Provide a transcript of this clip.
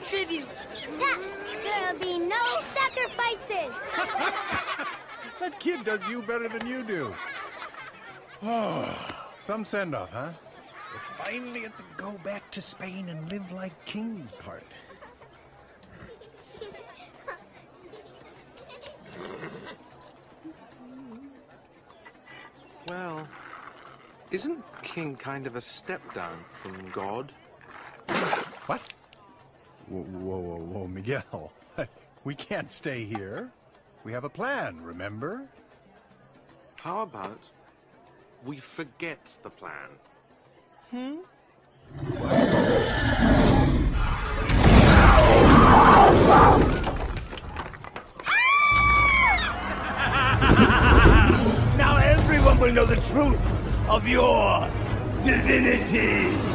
tribute. Stop! There'll be no sacrifices! That kid does you better than you do. Oh, some send-off, huh? We're finally at the go back to Spain and live like kings part. Well, isn't king kind of a step down from God? What? Whoa, Miguel. We can't stay here. We have a plan, remember? How about we forget the plan? Now everyone will know the truth of your divinity!